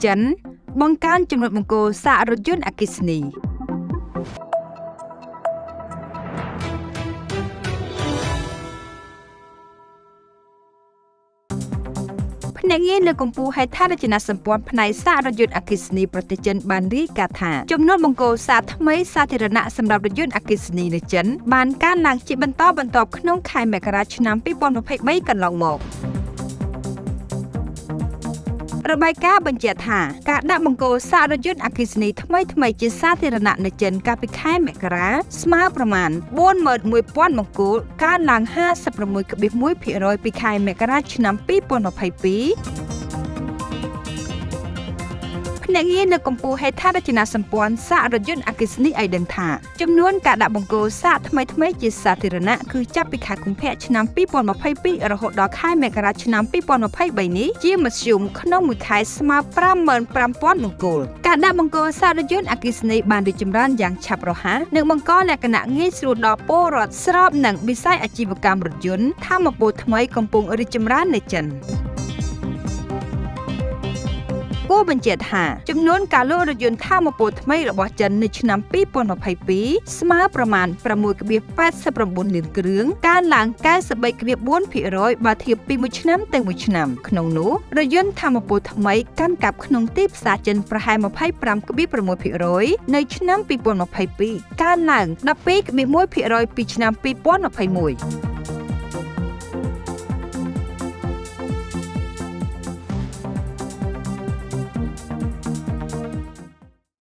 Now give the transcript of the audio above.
ចិនបង្កើនចំនួនបង្គោលសាករថយន្តអគ្គិសនីភ្នាក់ងារលើកកម្ពស់ហេដ្ឋារចនាសម្ព័ន្ធផ្នែកសាករថយន្តអគ្គិសនីប្រទេសចិនបានរាយការណ៍ថាចំនួនបង្គោលសារថ្មីសាធារណៈសម្រាប់រថយន្តអគ្គិសនីនៅចិនបានកើនឡើងជាបន្តបន្ទាប់ក្នុងខែមករាឆ្នាំ2023កន្លងមករបាយការណ៍បញ្ជាក់ថាការដាក់បង្គោលសាររថយន្តអគ្គិសនីថ្មីជាសាធារណៈនៅចិនកាលពីខែមករាស្មើប្រមាណ 41,000 បង្គោលកើនឡើង 56.1% ពីខែមករាឆ្នាំ2022ភ្នាក់ងារលើកកម្ពស់ហេដ្ឋារចនាសម្ព័ន្ធសាករថយន្តអគ្គិសនីឲ្យដឹងថាចំនួនការដាក់បង្គោលសាកថ្មីជាសាធារណៈគឺចាប់ពីខែកុម្ភៈឆ្នាំ2022រហូតដល់ខែមករាឆ្នាំ2023នេះជាមធ្យមក្នុងមួយខែស្មើ 55,000 បង្គោលការដាក់បង្គោលសារថយន្តអគ្គិសនីបានរីកចម្រើនយ៉ាងឆាប់រហ័សនិងបង្កលក្ខណៈងាយស្រួលដល់ពលរដ្ឋស្របនឹងវិស័យអាជីវកម្មរថយន្តថាមពលថ្មីកំពុងរីកចម្រើននៅចិនគួរបញ្ជាក់ថាចំនួនការលក់រថយន្តថាមពលថ្មីរបស់ចិននៅឆ្នាំ2022ស្មើប្រមាណ 6.89 លានគ្រឿងកើនឡើង 93.4% បើធៀបពីមួយឆ្នាំទៅមួយឆ្នាំក្នុងនោះរថយន្តថាមពលថ្មីកាន់កាប់ក្នុងទីផ្សារចិនប្រហែល 25.6% នៅឆ្នាំ2022កើនឡើង 12.1% ពីឆ្នាំ2021